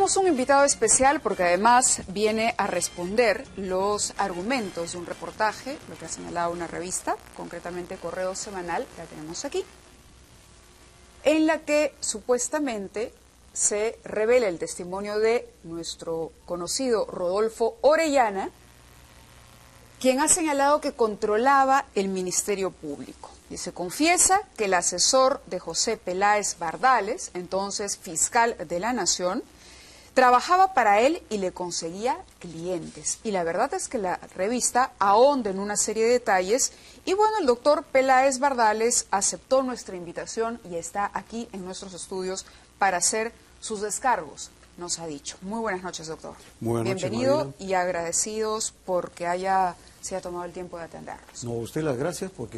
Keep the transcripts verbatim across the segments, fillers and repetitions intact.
tenemos un invitado especial porque además viene a responder los argumentos de un reportaje, lo que ha señalado una revista, concretamente Correo Semanal, la tenemos aquí, en la que supuestamente se revela el testimonio de nuestro conocido Rodolfo Orellana, quien ha señalado que controlaba el Ministerio Público. Y se confiesa que el asesor de José Peláez Bardales, entonces fiscal de la Nación, trabajaba para él y le conseguía clientes. Y la verdad es que la revista ahonda en una serie de detalles. Y bueno, el doctor Peláez Bardales aceptó nuestra invitación y está aquí en nuestros estudios para hacer sus descargos, nos ha dicho. Muy buenas noches, doctor. Muy buenas noches, Bienvenido, Marina. y agradecidos porque haya, se haya tomado el tiempo de atendernos. No, a usted las gracias porque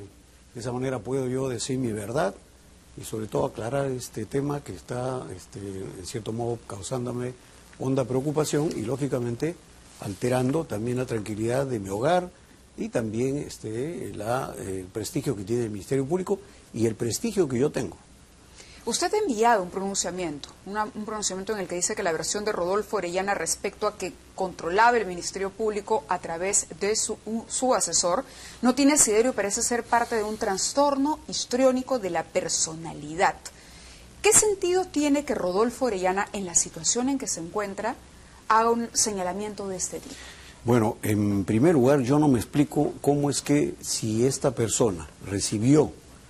de esa manera puedo yo decir mi verdad y sobre todo aclarar este tema que está, este, en cierto modo, causándome honda preocupación y, lógicamente, alterando también la tranquilidad de mi hogar y también este, la, eh, el prestigio que tiene el Ministerio Público y el prestigio que yo tengo. Usted ha enviado un pronunciamiento, una, un pronunciamiento en el que dice que la versión de Rodolfo Orellana respecto a que controlaba el Ministerio Público a través de su, un, su asesor no tiene asidero y parece ser parte de un trastorno histriónico de la personalidad. ¿Qué sentido tiene que Rodolfo Orellana, en la situación en que se encuentra, haga un señalamiento de este tipo? Bueno, en primer lugar, yo no me explico cómo es que si esta persona recibió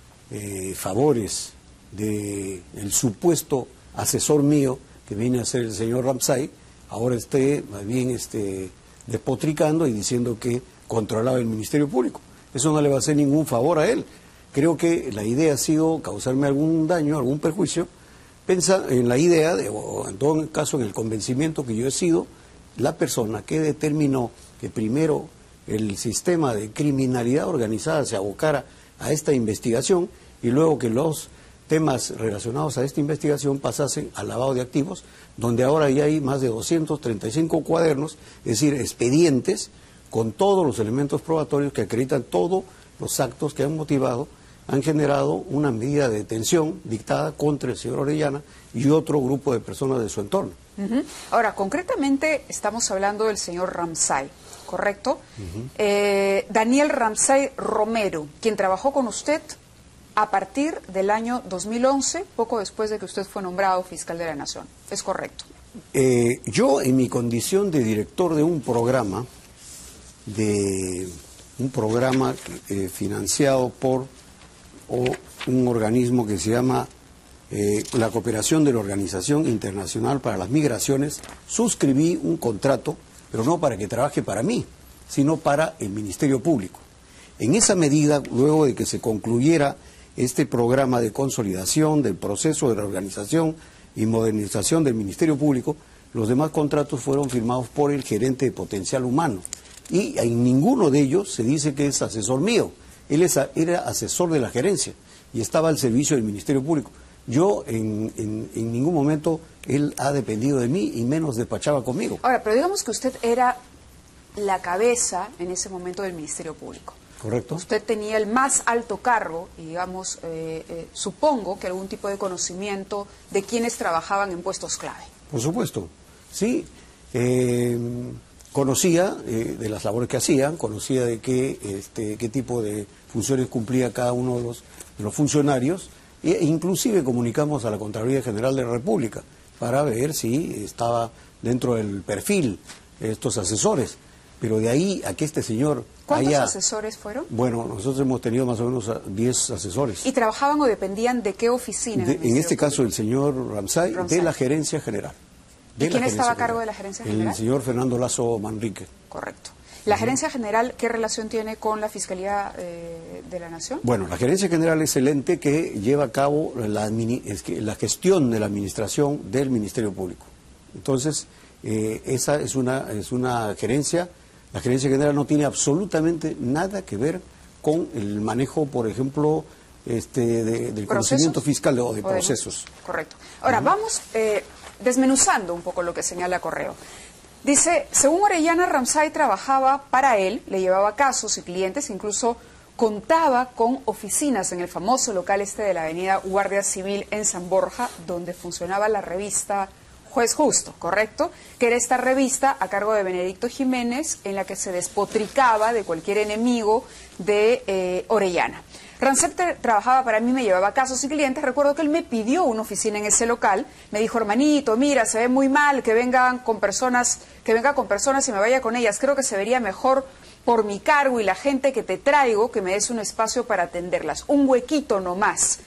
eh, favores de el supuesto asesor mío, que viene a ser el señor Ramsay, ahora esté más bien este, despotricando y diciendo que controlaba el Ministerio Público. Eso no le va a hacer ningún favor a él. Creo que la idea ha sido causarme algún daño, algún perjuicio. Pensa en la idea, de, o en todo caso en el convencimiento que yo he sido la persona que determinó que primero el sistema de criminalidad organizada se abocara a esta investigación y luego que los temas relacionados a esta investigación pasasen al lavado de activos, donde ahora ya hay más de doscientos treinta y cinco cuadernos, es decir, expedientes con todos los elementos probatorios que acreditan todos los actos que han motivado, han generado una medida de detención dictada contra el señor Orellana y otro grupo de personas de su entorno. Uh-huh. Ahora, concretamente estamos hablando del señor Ramsay, ¿correcto? Uh-huh. eh, Daniel Ramsay Romero, quien trabajó con usted a partir del año dos mil once, poco después de que usted fue nombrado fiscal de la Nación. ¿Es correcto? Eh, yo, en mi condición de director de un programa, de un programa eh, financiado por o un organismo que se llama eh, la Cooperación de la Organización Internacional para las Migraciones, suscribí un contrato, pero no para que trabaje para mí, sino para el Ministerio Público. En esa medida, luego de que se concluyera este programa de consolidación del proceso de reorganización y modernización del Ministerio Público, los demás contratos fueron firmados por el gerente de potencial humano. Y en ninguno de ellos se dice que es asesor mío. Él es, era asesor de la gerencia y estaba al servicio del Ministerio Público. Yo, en, en, en ningún momento, él ha dependido de mí y menos despachaba conmigo. Ahora, pero digamos que usted era la cabeza en ese momento del Ministerio Público. Correcto. Usted tenía el más alto cargo y, digamos, eh, eh, supongo que algún tipo de conocimiento de quienes trabajaban en puestos clave. Por supuesto, sí. Eh, conocía eh, de las labores que hacían, conocía de qué, este, qué tipo de funciones cumplía cada uno de los, de los funcionarios, e inclusive comunicamos a la Contraloría General de la República para ver si estaba dentro del perfil estos asesores. Pero de ahí a que este señor ¿Cuántos haya... asesores fueron? Bueno, nosotros hemos tenido más o menos diez asesores. ¿Y trabajaban o dependían de qué oficina? De, en este caso, el señor Ramsay, Ramsay, de la Gerencia General. ¿Y quién estaba a cargo de la Gerencia General? El señor Fernando Lazo Manrique. Correcto. ¿La Gerencia General qué relación tiene con la Fiscalía eh, de la Nación? Bueno, la Gerencia General es el ente que lleva a cabo la, es que, la gestión de la administración del Ministerio Público. Entonces, eh, esa es una, es una gerencia... La Gerencia General no tiene absolutamente nada que ver con el manejo, por ejemplo, este, de, del conocimiento fiscal o de, de procesos. Correcto. Ahora, uh-huh. vamos eh, desmenuzando un poco lo que señala Correo. Dice, según Orellana, Ramsay trabajaba para él, le llevaba casos y clientes, incluso contaba con oficinas en el famoso local este de la avenida Guardia Civil en San Borja, donde funcionaba la revista Juez Justo, correcto, que era esta revista a cargo de Benedicto Jiménez en la que se despotricaba de cualquier enemigo de eh, Orellana. Ramsay trabajaba para mí, me llevaba casos y clientes. Recuerdo que él me pidió una oficina en ese local, me dijo, hermanito, mira, se ve muy mal que vengan con personas, que venga con personas y me vaya con ellas. Creo que se vería mejor por mi cargo y la gente que te traigo, que me des un espacio para atenderlas, un huequito nomás.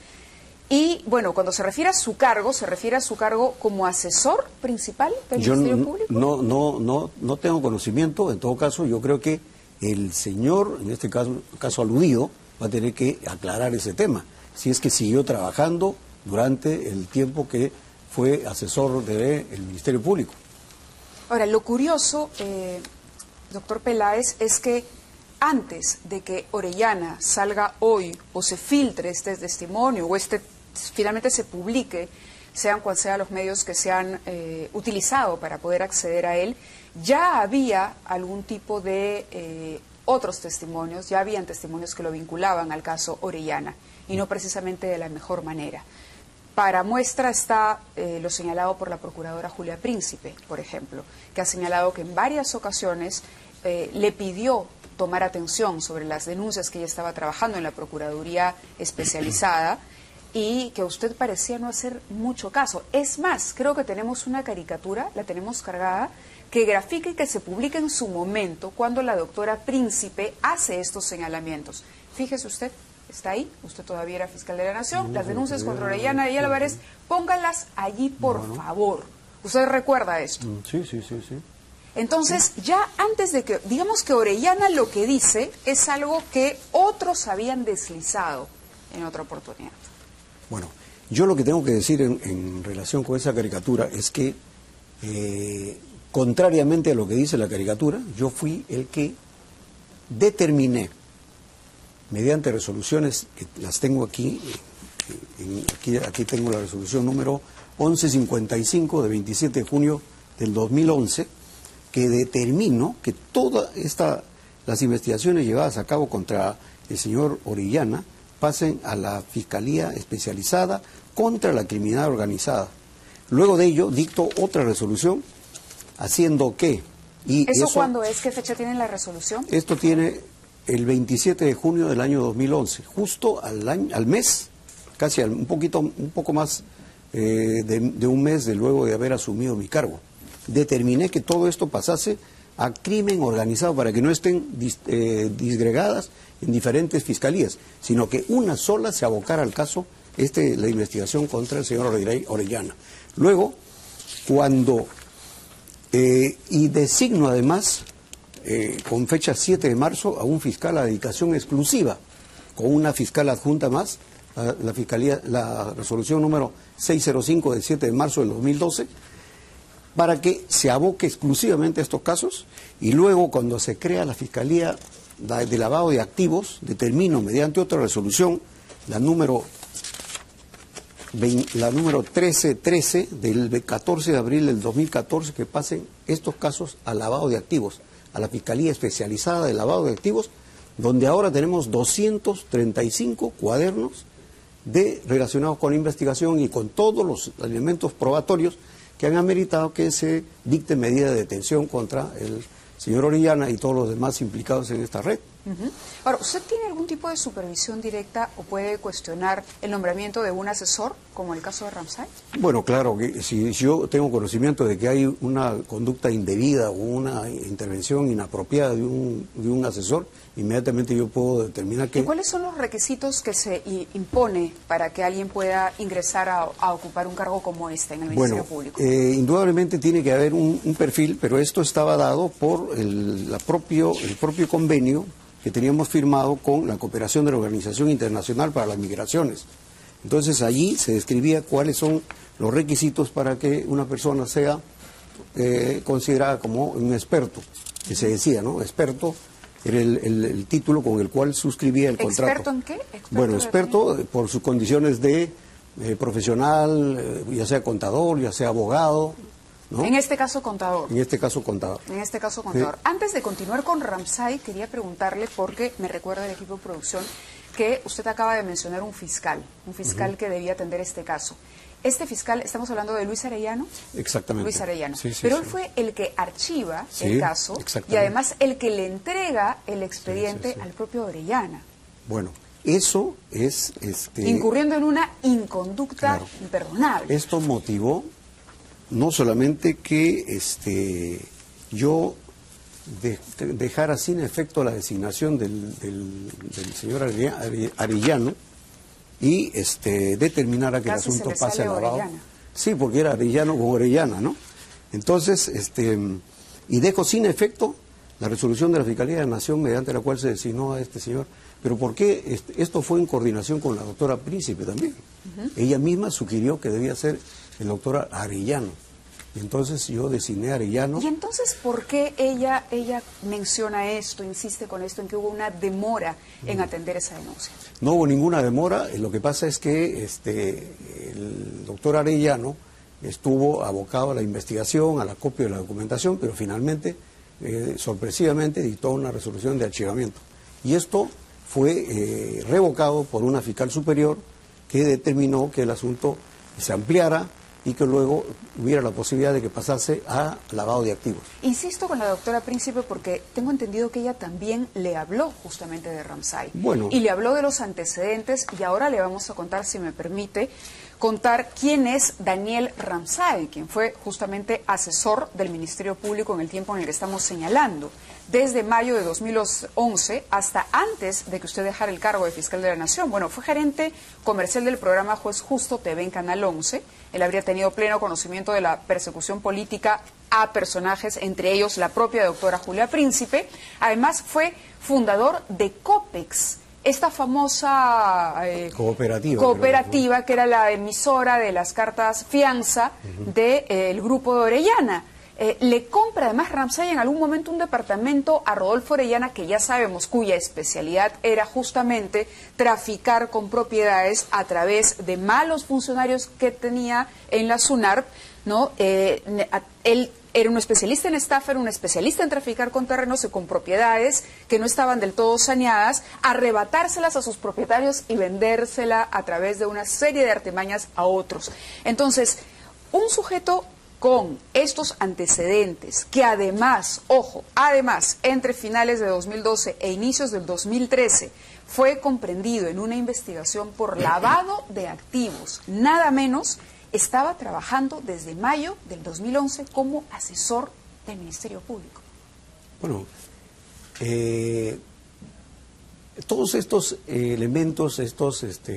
Y bueno, cuando se refiere a su cargo, se refiere a su cargo como asesor principal del yo Ministerio Público. No, no, no, no tengo conocimiento. En todo caso, yo creo que el señor, en este caso, caso aludido, va a tener que aclarar ese tema. Si es que siguió trabajando durante el tiempo que fue asesor del Ministerio Público. Ahora, lo curioso, eh, doctor Peláez, es que antes de que Orellana salga hoy o se filtre este testimonio o este finalmente se publique, sean cuales sean los medios que se han eh, utilizado para poder acceder a él, ya había algún tipo de eh, otros testimonios, ya habían testimonios que lo vinculaban al caso Orellana, y no precisamente de la mejor manera. Para muestra está eh, lo señalado por la procuradora Julia Príncipe, por ejemplo, que ha señalado que en varias ocasiones eh, le pidió tomar atención sobre las denuncias que ella estaba trabajando en la Procuraduría Especializada y que usted parecía no hacer mucho caso. Es más, creo que tenemos una caricatura, la tenemos cargada, que grafica y que se publica en su momento cuando la doctora Príncipe hace estos señalamientos. Fíjese usted, está ahí, usted todavía era fiscal de la Nación, las denuncias contra Orellana y Álvarez, póngalas allí por Bueno. favor. ¿Usted recuerda esto? Sí, sí, sí, sí. Entonces, ya antes de que, digamos que Orellana lo que dice es algo que otros habían deslizado en otra oportunidad. Bueno, yo lo que tengo que decir en, en relación con esa caricatura es que, eh, contrariamente a lo que dice la caricatura, yo fui el que determiné, mediante resoluciones, que las tengo aquí, eh, en, aquí, aquí tengo la resolución número once cincuenta y cinco de veintisiete de junio del dos mil once, que determinó que todas esta, las investigaciones llevadas a cabo contra el señor Orellana pasen a la Fiscalía Especializada contra la Criminalidad Organizada. Luego de ello, dictó otra resolución, haciendo que... Y ¿Eso, eso cuándo es? ¿Qué fecha tiene la resolución? Esto tiene el veintisiete de junio del año dos mil once, justo al, año, al mes, casi al, un, poquito, un poco más eh, de, de un mes de luego de haber asumido mi cargo. Determiné que todo esto pasase a crimen organizado para que no estén dis, eh, disgregadas en diferentes fiscalías, sino que una sola se abocara al caso, este, la investigación contra el señor Orellana. Luego, cuando, eh, y designo además, eh, con fecha siete de marzo, a un fiscal a dedicación exclusiva, con una fiscal adjunta más, la, la, fiscalía, la resolución número seiscientos cinco del siete de marzo del dos mil doce, para que se aboque exclusivamente a estos casos, y luego cuando se crea la Fiscalía de Lavado de Activos, determino mediante otra resolución, la número, la número trece trece del catorce de abril del dos mil catorce, que pasen estos casos al lavado de activos, a la Fiscalía Especializada de Lavado de Activos, donde ahora tenemos doscientos treinta y cinco cuadernos de, relacionados con la investigación y con todos los elementos probatorios que han ameritado que se dicte medida de detención contra el señor Orellana y todos los demás implicados en esta red. Uh-huh. Ahora, ¿usted tiene algún tipo de supervisión directa o puede cuestionar el nombramiento de un asesor, como el caso de Ramsay? Bueno, claro, que si yo tengo conocimiento de que hay una conducta indebida o una intervención inapropiada de un, de un asesor, inmediatamente yo puedo determinar que... ¿Y cuáles son los requisitos que se impone para que alguien pueda ingresar a, a ocupar un cargo como este en el Ministerio bueno, Público? Eh, indudablemente tiene que haber un, un perfil, pero esto estaba dado por el, la propio, el propio convenio que teníamos firmado con la cooperación de la Organización Internacional para las Migraciones. Entonces allí se describía cuáles son los requisitos para que una persona sea eh, considerada como un experto, que se decía, ¿no? Experto era el, el, el título con el cual suscribía el contrato. ¿Experto en qué? ¿Experto bueno, experto de por sus condiciones de eh, profesional, eh, ya sea contador, ya sea abogado, ¿no? En este caso, contador. En este caso, contador. En este caso, contador. Sí. Antes de continuar con Ramsay, quería preguntarle, porque me recuerda el equipo de producción, que usted acaba de mencionar un fiscal, un fiscal uh-huh. que debía atender este caso. Este fiscal, estamos hablando de Luis Arellano. Exactamente. Luis Arellano. Sí, sí, Pero sí. él fue el que archiva Sí, el caso y además el que le entrega el expediente sí, sí, sí. al propio Orellana. Bueno, eso es... Este, incurriendo en una inconducta claro, imperdonable. Esto motivó no solamente que este, yo de, de, dejara sin efecto la designación del, del, del señor Arellano y este, determinara que Casi el asunto se le pase sale al lavado. Orellana. Sí, porque era Arellano con Orellana, ¿no? Entonces, este, y dejo sin efecto la resolución de la Fiscalía de la Nación mediante la cual se designó a este señor. Pero ¿por qué? Este, esto fue en coordinación con la doctora Príncipe también. Uh-huh. Ella misma sugirió que debía ser el doctor Arellano. Y entonces yo designé a Arellano. ¿Y entonces por qué ella, ella menciona esto, insiste con esto, en que hubo una demora en atender esa denuncia? No hubo ninguna demora. Lo que pasa es que este, el doctor Arellano estuvo abocado a la investigación, a la copia de la documentación, pero finalmente, eh, sorpresivamente, dictó una resolución de archivamiento. Y esto fue eh, revocado por una fiscal superior que determinó que el asunto se ampliara y que luego hubiera la posibilidad de que pasase a lavado de activos. Insisto con la doctora Príncipe porque tengo entendido que ella también le habló justamente de Ramsay. Bueno. Y le habló de los antecedentes y ahora le vamos a contar, si me permite, contar quién es Daniel Ramsay, quien fue justamente asesor del Ministerio Público en el tiempo en el que estamos señalando. Desde mayo de dos mil once hasta antes de que usted dejara el cargo de fiscal de la Nación. Bueno, fue gerente comercial del programa Juez Justo T V en Canal once. Él habría tenido pleno conocimiento de la persecución política a personajes, entre ellos la propia doctora Julia Príncipe. Además, fue fundador de COPEX, esta famosa eh, cooperativa, cooperativa creo, ¿no? que era la emisora de las cartas fianza uh-huh. del eh, grupo de Orellana. Eh, le compra además Ramsay en algún momento un departamento a Rodolfo Orellana, que ya sabemos cuya especialidad era justamente traficar con propiedades a través de malos funcionarios que tenía en la SUNARP, ¿no? Eh, él era un especialista en estafa, era un especialista en traficar con terrenos y con propiedades que no estaban del todo saneadas, arrebatárselas a sus propietarios y vendérsela a través de una serie de artimañas a otros. Entonces, un sujeto con estos antecedentes, que además, ojo, además, entre finales de dos mil doce e inicios del dos mil trece, fue comprendido en una investigación por lavado de activos, nada menos, estaba trabajando desde mayo del dos mil once como asesor del Ministerio Público. Bueno, eh, todos estos eh, elementos, estos, este,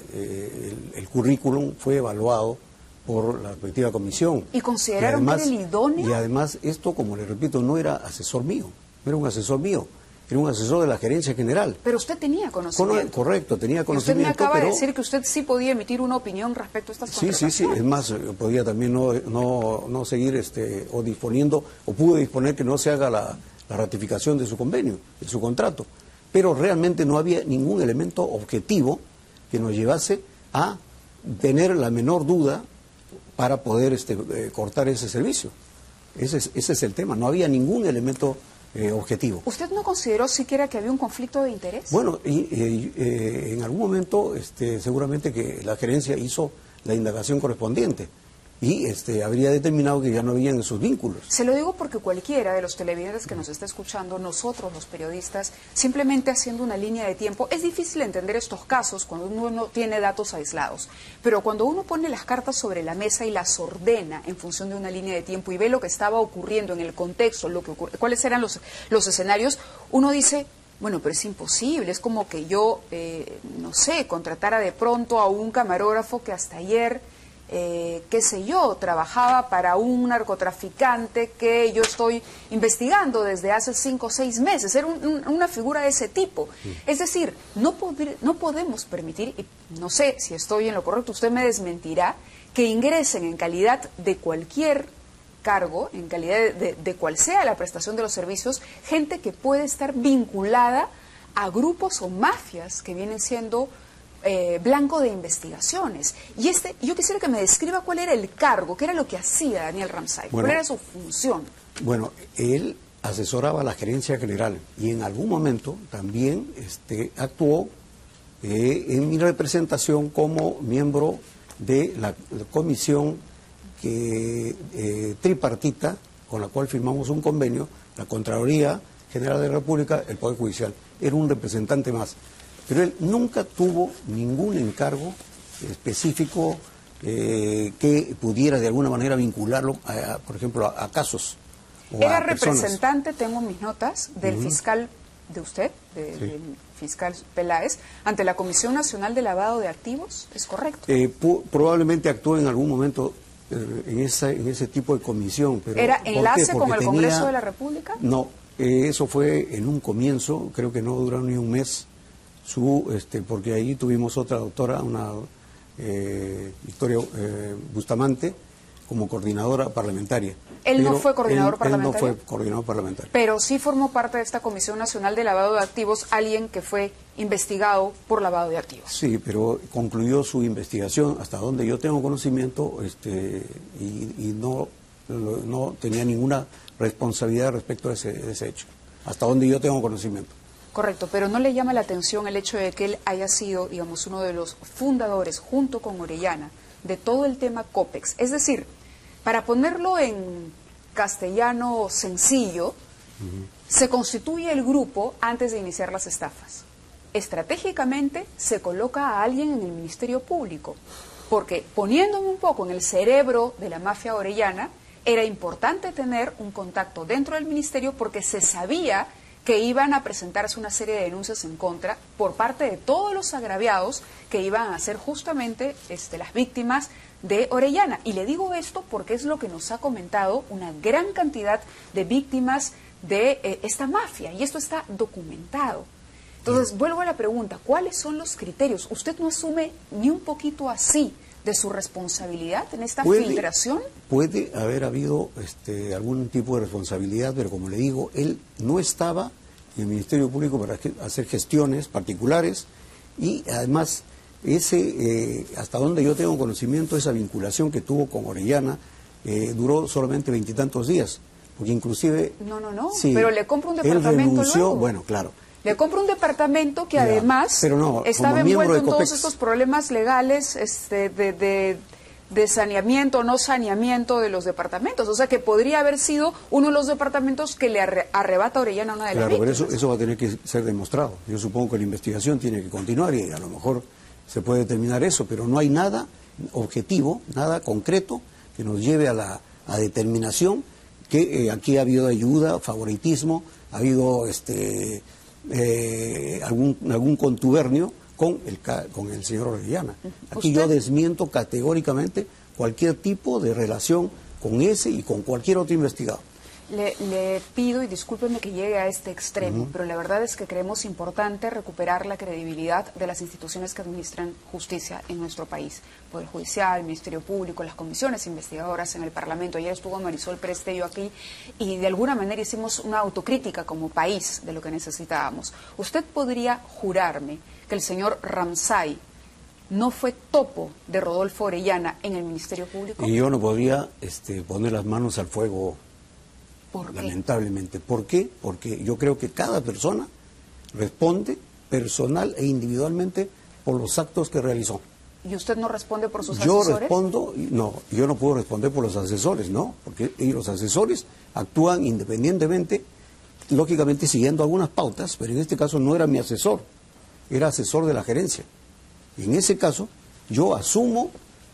eh, el, el currículum fue evaluado por la respectiva comisión. ¿Y consideraron y además, que era el idóneo? Y además esto, como le repito, no era asesor mío, no era un asesor mío, era un asesor de la gerencia general. Pero usted tenía conocimiento. Con, correcto, tenía conocimiento. Y usted me acaba pero, de decir que usted sí podía emitir una opinión respecto a estas sí, sí, sí, es más, podía también no, no, no seguir este, o disponiendo, o pudo disponer que no se haga la, la ratificación de su convenio, de su contrato. Pero realmente no había ningún elemento objetivo que nos llevase a tener la menor duda para poder este, eh, cortar ese servicio. Ese es, ese es el tema, no había ningún elemento eh, objetivo. ¿Usted no consideró siquiera que había un conflicto de interés? Bueno, y, eh, eh, en algún momento este, seguramente que la gerencia hizo la indagación correspondiente y este, habría determinado que ya no habían esos vínculos. Se lo digo porque cualquiera de los televidentes que nos está escuchando, nosotros los periodistas, simplemente haciendo una línea de tiempo, es difícil entender estos casos cuando uno no tiene datos aislados, pero cuando uno pone las cartas sobre la mesa y las ordena en función de una línea de tiempo y ve lo que estaba ocurriendo en el contexto, lo que ocurre, cuáles eran los, los escenarios, uno dice, bueno, pero es imposible, es como que yo, eh, no sé, contratara de pronto a un camarógrafo que hasta ayer... Eh, qué sé yo, trabajaba para un narcotraficante que yo estoy investigando desde hace cinco o seis meses. Era un, un, una figura de ese tipo. Sí. Es decir, no, podr, no podemos permitir, y no sé si estoy en lo correcto, usted me desmentirá, que ingresen en calidad de cualquier cargo, en calidad de, de, de cual sea la prestación de los servicios, gente que puede estar vinculada a grupos o mafias que vienen siendo... Eh, blanco de investigaciones. Y este, yo quisiera que me describa cuál era el cargo, qué era lo que hacía Daniel Ramsay, bueno, cuál era su función. Bueno, él asesoraba a la gerencia general y en algún momento también este, actuó eh, en mi representación como miembro de la, la comisión que, eh, tripartita con la cual firmamos un convenio, la Contraloría General de la República, el Poder Judicial. Era un representante más. Pero él nunca tuvo ningún encargo específico eh, que pudiera de alguna manera vincularlo, a, por ejemplo, a, a casos. O Era a personas. representante, tengo mis notas, del uh-huh. fiscal de usted, de, sí. del fiscal Peláez, ante la Comisión Nacional de Lavado de Activos, ¿es correcto? Eh, probablemente actuó en algún momento eh, en, esa, en ese tipo de comisión. Pero ¿Era enlace con el tenía, Congreso de la República? No, eh, eso fue en un comienzo, creo que no duró ni un mes, su, este, porque ahí tuvimos otra doctora, una eh, Victoria eh, Bustamante, como coordinadora parlamentaria. ¿Él no fue coordinador él, parlamentario? Él no fue coordinador parlamentario. Pero sí formó parte de esta Comisión Nacional de Lavado de Activos, alguien que fue investigado por lavado de activos. Sí, pero concluyó su investigación, hasta donde yo tengo conocimiento, este, y, y no, no tenía ninguna responsabilidad respecto a ese, a ese hecho, hasta donde yo tengo conocimiento. Correcto, pero ¿no le llama la atención el hecho de que él haya sido, digamos, uno de los fundadores, junto con Orellana, de todo el tema COPEX? Es decir, para ponerlo en castellano sencillo, uh-huh. se constituye el grupo antes de iniciar las estafas. Estratégicamente se coloca a alguien en el Ministerio Público, porque poniéndome un poco en el cerebro de la mafia orellana, era importante tener un contacto dentro del ministerio porque se sabía que iban a presentarse una serie de denuncias en contra por parte de todos los agraviados que iban a ser justamente este, las víctimas de Orellana. Y le digo esto porque es lo que nos ha comentado una gran cantidad de víctimas de eh, esta mafia, y esto está documentado. Entonces, sí. vuelvo a la pregunta, ¿cuáles son los criterios? ¿Usted no asume ni un poquito así de su responsabilidad en esta puede, filtración? Puede haber habido este, algún tipo de responsabilidad, pero como le digo, él no estaba en el Ministerio Público para hacer gestiones particulares, y además, ese eh, hasta donde yo tengo conocimiento, esa vinculación que tuvo con Orellana eh, duró solamente veintitantos días, porque inclusive... No, no, no, sí, pero le compro un departamento él renunció, luego. Bueno, claro. Le compro un departamento que ya, además pero no, estaba envuelto en todos estos problemas legales este, de, de, de saneamiento o no saneamiento de los departamentos. O sea, que podría haber sido uno de los departamentos que le arre, arrebata a Orellana una de claro, las víctimas. Claro, pero eso, eso va a tener que ser demostrado. Yo supongo que la investigación tiene que continuar y a lo mejor se puede determinar eso, pero no hay nada objetivo, nada concreto que nos lleve a la a determinación que eh, aquí ha habido ayuda, favoritismo, ha habido este eh, algún algún contubernio con el con el señor Orellana. Aquí ¿Usted? Yo desmiento categóricamente cualquier tipo de relación con ese y con cualquier otro investigado. Le, le pido, y discúlpeme que llegue a este extremo, uh-huh. pero la verdad es que creemos importante recuperar la credibilidad de las instituciones que administran justicia en nuestro país. Poder Judicial, Ministerio Público, las comisiones investigadoras en el Parlamento. Ayer estuvo Marisol Prestello aquí y de alguna manera hicimos una autocrítica como país de lo que necesitábamos. ¿Usted podría jurarme que el señor Ramsay no fue topo de Rodolfo Orellana en el Ministerio Público? Y yo no podría este, poner las manos al fuego. ¿Por qué? Lamentablemente. ¿Por qué? Porque yo creo que cada persona responde personal e individualmente por los actos que realizó. ¿Y usted no responde por sus yo asesores? Yo respondo, no, yo no puedo responder por los asesores, ¿no? Porque los asesores actúan independientemente, lógicamente siguiendo algunas pautas, pero en este caso no era mi asesor, era asesor de la gerencia. Y en ese caso, yo asumo,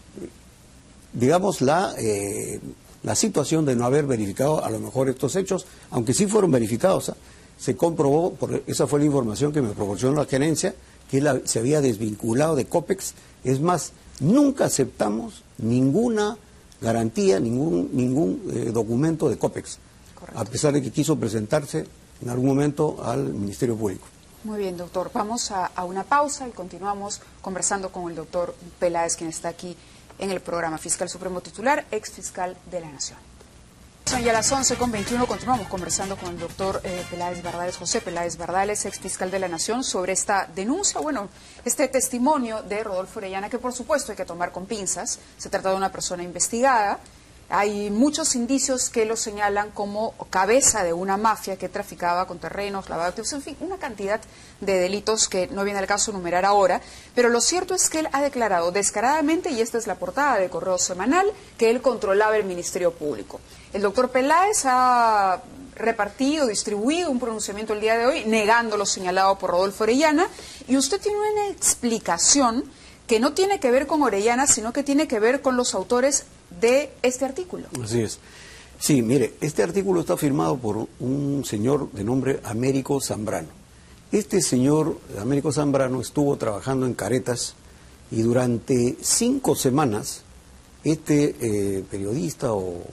digamos, la... Eh, la situación de no haber verificado a lo mejor estos hechos, aunque sí fueron verificados, ¿eh? Se comprobó, porque esa fue la información que me proporcionó la gerencia, que la, se había desvinculado de COPEX. Es más, nunca aceptamos ninguna garantía, ningún, ningún eh, documento de COPEX, correcto, a pesar de que quiso presentarse en algún momento al Ministerio Público. Muy bien, doctor. Vamos a, a una pausa y continuamos conversando con el doctor Peláez, quien está aquí en el programa. Fiscal Supremo titular, ex fiscal de la Nación. Son ya las once con veintiuno, continuamos conversando con el doctor eh, Peláez Bardales, José Peláez Bardales, ex fiscal de la Nación, sobre esta denuncia, bueno, este testimonio de Rodolfo Orellana, que por supuesto hay que tomar con pinzas. Se trata de una persona investigada, Hay muchos indicios que lo señalan como cabeza de una mafia que traficaba con terrenos, lavado de activos, en fin, una cantidad de delitos que no viene al caso enumerar ahora. Pero lo cierto es que él ha declarado descaradamente, y esta es la portada de Correo Semanal, que él controlaba el Ministerio Público. El doctor Peláez ha repartido, distribuido un pronunciamiento el día de hoy, negando lo señalado por Rodolfo Orellana, y usted tiene una explicación que no tiene que ver con Orellana, sino que tiene que ver con los autores de este artículo. Así es. Sí, mire, este artículo está firmado por un señor de nombre Américo Zambrano. Este señor, Américo Zambrano, estuvo trabajando en Caretas y durante cinco semanas este eh, periodista o, o,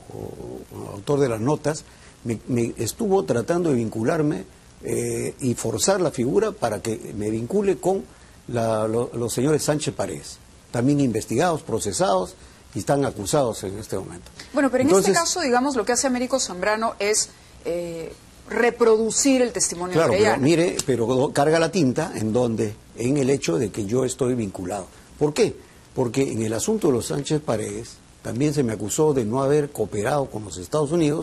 o autor de las notas me, me estuvo tratando de vincularme eh, y forzar la figura para que me vincule con la, lo, los señores Sánchez Paredes, también investigados, procesados, y están acusados en este momento. Bueno, pero en Entonces, este caso, digamos, lo que hace Américo Zambrano es eh, reproducir el testimonio claro, de Orellana. Pero, mire, pero carga la tinta en donde, en el hecho de que yo estoy vinculado. ¿Por qué? Porque en el asunto de los Sánchez Paredes también se me acusó de no haber cooperado con los Estados Unidos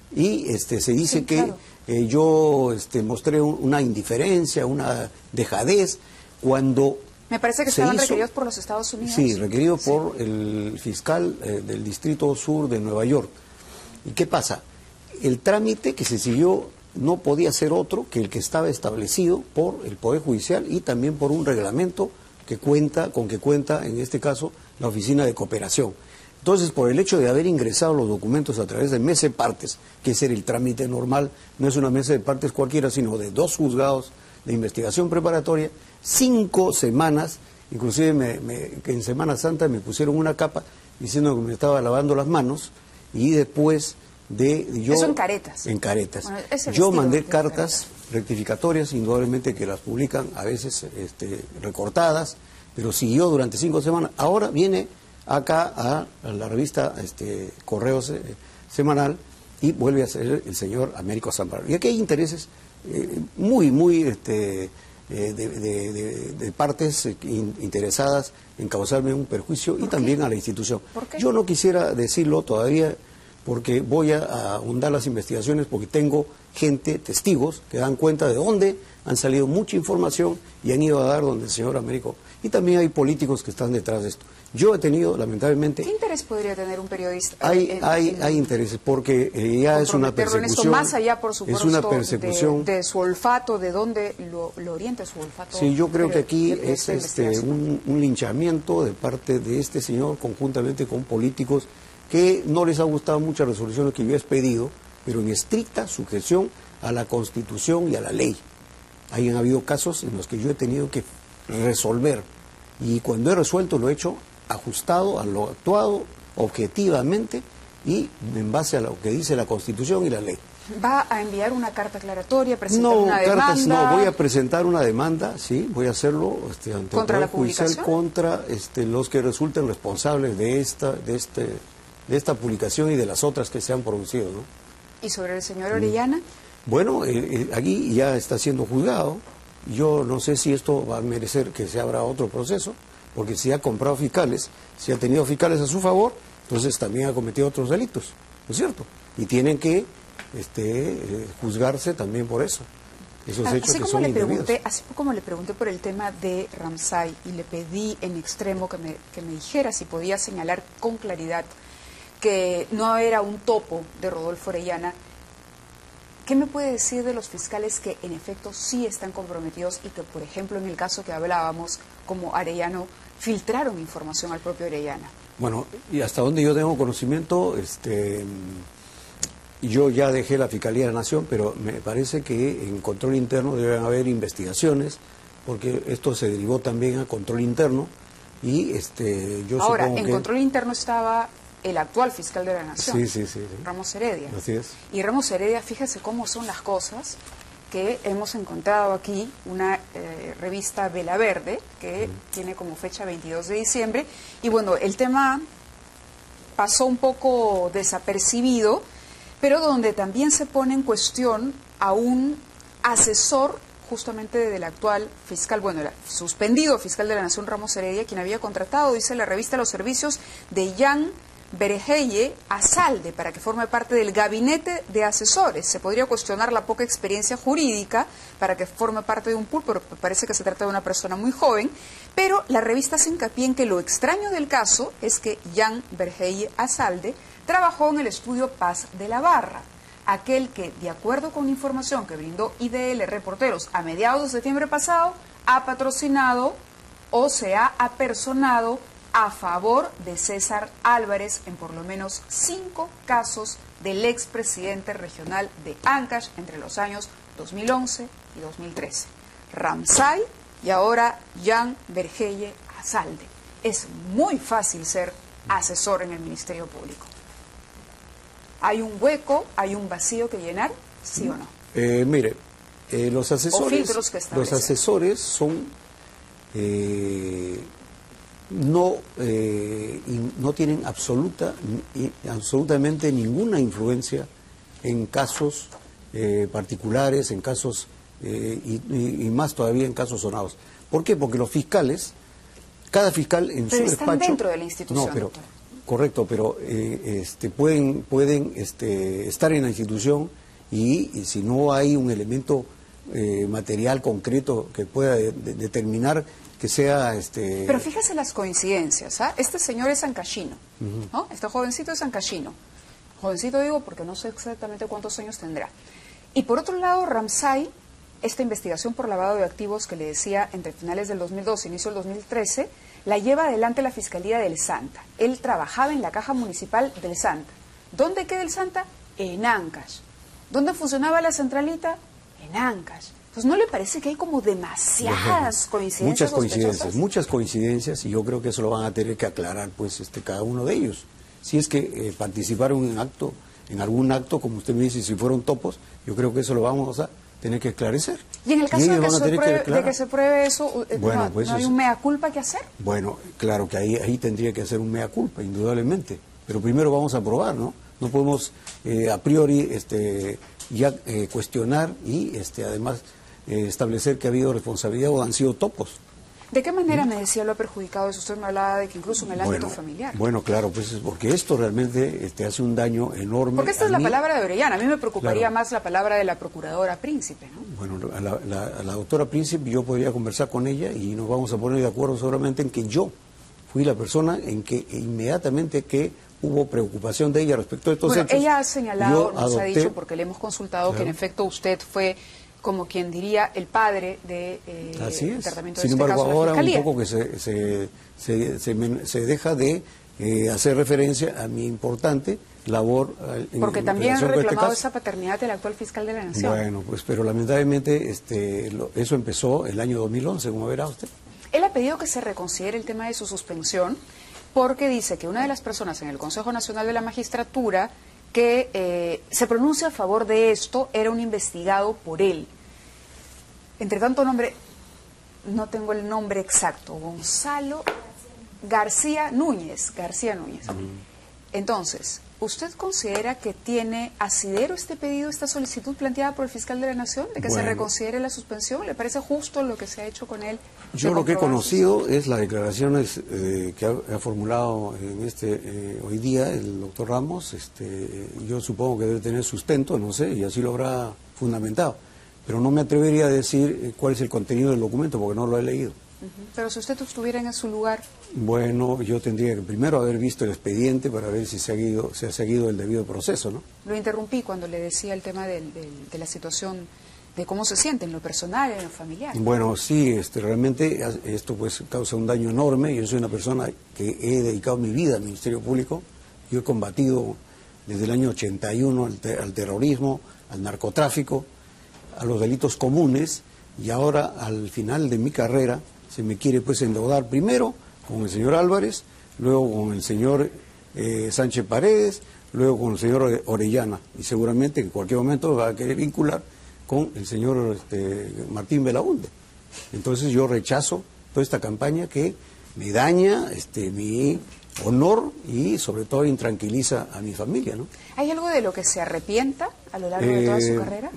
y este se dice sí, que claro. eh, yo este, mostré un, una indiferencia, una dejadez, cuando Me parece que se estaban hizo, requeridos por los Estados Unidos. Sí, requeridos sí. por el fiscal eh, del Distrito Sur de Nueva York. ¿Y qué pasa? El trámite que se siguió no podía ser otro que el que estaba establecido por el Poder Judicial y también por un reglamento que cuenta, con que cuenta, en este caso, la Oficina de Cooperación. Entonces, por el hecho de haber ingresado los documentos a través de mesa de partes, que es el trámite normal, no es una mesa de partes cualquiera, sino de dos juzgados de investigación preparatoria, cinco semanas, inclusive me, me, que en Semana Santa me pusieron una capa diciendo que me estaba lavando las manos, y después de yo... Eso en Caretas. En Caretas. Bueno, ese yo mandé vestido de cartas rectificatorias, indudablemente que las publican a veces este, recortadas, pero siguió durante cinco semanas. Ahora viene acá a, a la revista este, Correos eh, Semanal y vuelve a ser el señor Américo Zambrano. Y aquí hay intereses eh, muy, muy este, eh, de, de, de, de partes in, interesadas en causarme un perjuicio y también a la institución. Yo no quisiera decirlo todavía porque voy a, a ahondar las investigaciones, porque tengo gente, testigos, que dan cuenta de dónde han salido mucha información y han ido a dar donde el señor Américo. Y también hay políticos que están detrás de esto. Yo he tenido, lamentablemente... ¿Qué interés podría tener un periodista? Hay, en, hay, en, hay intereses, porque eh, ya es una persecución. En esto, más allá, por supuesto, es una persecución de, de su olfato, de dónde lo, lo orienta su olfato. Sí, yo creo que aquí de, de es este, un, un linchamiento de parte de este señor, conjuntamente con políticos, que no les ha gustado muchas resoluciones que yo he pedido, pero en estricta sujeción a la Constitución y a la ley. Hay han habido casos en los que yo he tenido que resolver, y cuando he resuelto lo he hecho ajustado a lo actuado objetivamente y en base a lo que dice la Constitución y la ley. ¿Va a enviar una carta aclaratoria, presentar no, una demanda? Cartas, no, voy a presentar una demanda, sí, voy a hacerlo este, ante ¿Contra el la Poder Judicial publicación? contra este, los que resulten responsables de esta, de este, de esta publicación y de las otras que se han producido, ¿no? ¿Y sobre el señor Orellana? Bueno, eh, eh, aquí ya está siendo juzgado. Yo no sé si esto va a merecer que se abra otro proceso, porque si ha comprado fiscales, si ha tenido fiscales a su favor, entonces también ha cometido otros delitos, ¿no es cierto? Y tienen que este, eh, juzgarse también por eso, esos hechos así que como son le indebidos. pregunté, así como le pregunté por el tema de Ramsay y le pedí en extremo que me, que me dijera si podía señalar con claridad que no era un topo de Rodolfo Orellana, ¿qué me puede decir de los fiscales que en efecto sí están comprometidos y que, por ejemplo, en el caso que hablábamos, como Arellano, filtraron información al propio Orellana? Bueno, y hasta donde yo tengo conocimiento, este, yo ya dejé la Fiscalía de la Nación, pero me parece que en control interno deben haber investigaciones, porque esto se derivó también a control interno, y este, yo Ahora, supongo en que... control interno estaba el actual fiscal de la Nación, sí, sí, sí, sí. Ramos Heredia. Así es. Y Ramos Heredia, fíjese cómo son las cosas, que hemos encontrado aquí una eh, revista Vela Verde, que mm. tiene como fecha veintidós de diciembre, y bueno, el tema pasó un poco desapercibido, pero donde también se pone en cuestión a un asesor justamente del actual fiscal, bueno, el suspendido fiscal de la Nación, Ramos Heredia, quien había contratado, dice la revista, los servicios de Jan Berejeye Azalde para que forme parte del gabinete de asesores. Se podría cuestionar la poca experiencia jurídica para que forme parte de un pool, pero parece que se trata de una persona muy joven. Pero la revista hace hincapié en que lo extraño del caso es que Jan Berejeye Azalde trabajó en el estudio Paz de la Barra, aquel que, de acuerdo con información que brindó I D L Reporteros a mediados de septiembre pasado, ha patrocinado o se ha apersonado a favor de César Álvarez en por lo menos cinco casos del expresidente regional de Ancash entre los años dos mil once y dos mil trece. Ramsay y ahora Jan Berejeye Azalde. Es muy fácil ser asesor en el Ministerio Público. ¿Hay un hueco, hay un vacío que llenar, sí o no? Eh, mire, eh, los asesores, los asesores son... Eh, no, eh, no tienen absoluta, absolutamente ninguna influencia en casos eh, particulares, en casos, eh, y, y más todavía en casos sonados. ¿Por qué? Porque los fiscales, cada fiscal en pero su están despacho... dentro de la institución, no, pero, doctor. Correcto, pero eh, este, pueden, pueden este, estar en la institución y, y si no hay un elemento eh, material concreto que pueda de, de, determinar que sea... este Pero fíjese las coincidencias, ¿ah? Este señor es ancashino, uh-huh. ¿no? Este jovencito es ancashino. Jovencito digo porque no sé exactamente cuántos años tendrá. Y por otro lado, Ramsay, esta investigación por lavado de activos que le decía entre finales del dos mil doce e inicio del dos mil trece, la lleva adelante la Fiscalía del Santa. Él trabajaba en la Caja Municipal del Santa. ¿Dónde queda el Santa? En Ancash. ¿Dónde funcionaba la centralita? En Ancash. Pues ¿no le parece que hay como demasiadas coincidencias? Muchas coincidencias, muchas coincidencias, y yo creo que eso lo van a tener que aclarar pues este cada uno de ellos. Si es que eh, participaron en acto, en algún acto, como usted me dice, si fueron topos, yo creo que eso lo vamos a tener que esclarecer. Y en el caso de que, se pruebe, que de que se pruebe eso, bueno, ¿no, pues ¿no hay un mea culpa que hacer? Bueno, claro que ahí, ahí tendría que hacer un mea culpa, indudablemente. Pero primero vamos a probar, ¿no? No podemos eh, a priori este, ya eh, cuestionar y este, además... Eh, establecer que ha habido responsabilidad o han sido topos. ¿De qué manera ¿Mm? me decía lo ha perjudicado eso? Usted me hablaba de que incluso en el ámbito bueno, familiar. Bueno, claro, pues es porque esto realmente este, hace un daño enorme. Porque esta es la mí. palabra de Orellana. A mí me preocuparía claro. más la palabra de la procuradora Príncipe, ¿no? Bueno, a la, la, a la doctora Príncipe yo podría conversar con ella y nos vamos a poner de acuerdo seguramente en que yo fui la persona en que inmediatamente que hubo preocupación de ella respecto a estos bueno, hechos. Ella ha señalado, nos adopté, ha dicho, porque le hemos consultado, claro. que en efecto usted fue... como quien diría el padre de eh, Así es. el tratamiento Sin de embargo, este caso ahora de la Fiscalía. un poco que se, se, se, se, se deja de eh, hacer referencia a mi importante labor. En, Porque en también ha reclamado este esa paternidad del actual fiscal de la Nación. Bueno, pues pero lamentablemente este, lo, eso empezó el año dos mil once, como verá usted. Él ha pedido que se reconsidere el tema de su suspensión porque dice que una de las personas en el Consejo Nacional de la Magistratura que eh, se pronuncia a favor de esto era un investigado por él. Entre tanto nombre, no tengo el nombre exacto, Gonzalo García Núñez, García Núñez. Entonces, ¿usted considera que tiene asidero este pedido, esta solicitud planteada por el fiscal de la Nación, de que bueno, se reconsidere la suspensión? ¿Le parece justo lo que se ha hecho con él? Yo lo que he conocido es las declaraciones eh, que ha, ha formulado en este eh, hoy día el doctor Ramos. Este, yo supongo que debe tener sustento, no sé, y así lo habrá fundamentado. Pero no me atrevería a decir cuál es el contenido del documento porque no lo he leído. Uh-huh. Pero si usted estuviera en su lugar... Bueno, yo tendría que primero haber visto el expediente para ver si se ha seguido, se ha seguido el debido proceso, ¿no? Lo interrumpí cuando le decía el tema del, del, de la situación, de cómo se siente en lo personal, en lo familiar. Bueno, sí, este, realmente esto pues causa un daño enorme. Yo soy una persona que he dedicado mi vida al Ministerio Público. Yo he combatido desde el año ochenta y uno al, te, al terrorismo, al narcotráfico, a los delitos comunes, y ahora al final de mi carrera se me quiere pues endeudar primero con el señor Álvarez, luego con el señor eh, Sánchez Paredes, luego con el señor Orellana, y seguramente en cualquier momento va a querer vincular con el señor este, Martín Belaúnde. Entonces yo rechazo toda esta campaña que me daña este, mi honor y sobre todo intranquiliza a mi familia, ¿no? ¿Hay algo de lo que se arrepienta a lo largo eh, de toda su carrera?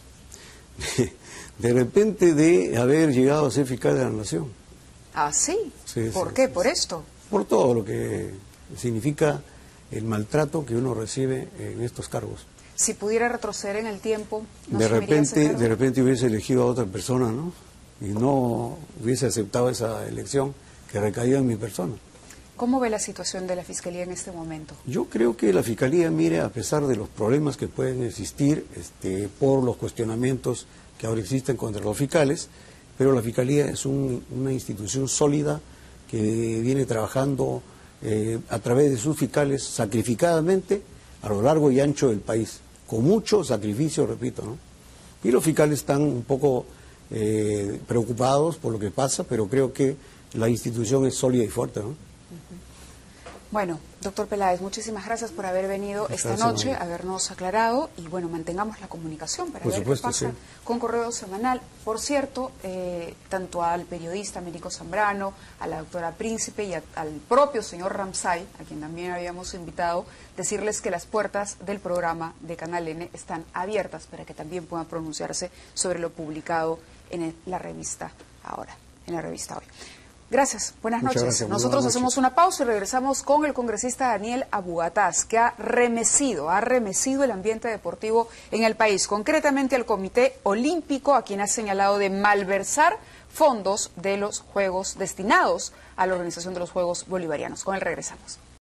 De repente de haber llegado a ser fiscal de la Nación. ¿Ah, sí? sí ¿Por sí, qué? Sí, ¿Por sí. esto? Por todo lo que significa el maltrato que uno recibe en estos cargos. Si pudiera retroceder en el tiempo, ¿no de asumiría ese repente, cargo? de repente hubiese elegido a otra persona, ¿no? Y no hubiese aceptado esa elección que recaía en mi persona. ¿Cómo ve la situación de la Fiscalía en este momento? Yo creo que la Fiscalía, mire, a pesar de los problemas que pueden existir este, por los cuestionamientos que ahora existen contra los fiscales, pero la Fiscalía es un, una institución sólida que viene trabajando eh, a través de sus fiscales sacrificadamente a lo largo y ancho del país, con mucho sacrificio, repito, ¿no? Y los fiscales están un poco eh, preocupados por lo que pasa, pero creo que la institución es sólida y fuerte, ¿no? Bueno, doctor Peláez, muchísimas gracias por haber venido esta Gracias, noche, María. habernos aclarado y bueno, mantengamos la comunicación para Por ver supuesto, qué pasa sí. con Correo Semanal. Por cierto, eh, tanto al periodista Américo Zambrano, a la doctora Príncipe y a, al propio señor Ramsay, a quien también habíamos invitado, decirles que las puertas del programa de Canal N están abiertas para que también puedan pronunciarse sobre lo publicado en el- la revista ahora, en la revista Hoy. Gracias, buenas Muchas noches. gracias, muy Nosotros buenas hacemos noches. una pausa y regresamos con el congresista Daniel Abugataz, que ha remecido, ha remecido el ambiente deportivo en el país, concretamente al Comité Olímpico, a quien ha señalado de malversar fondos de los Juegos destinados a la organización de los Juegos Bolivarianos. Con él regresamos.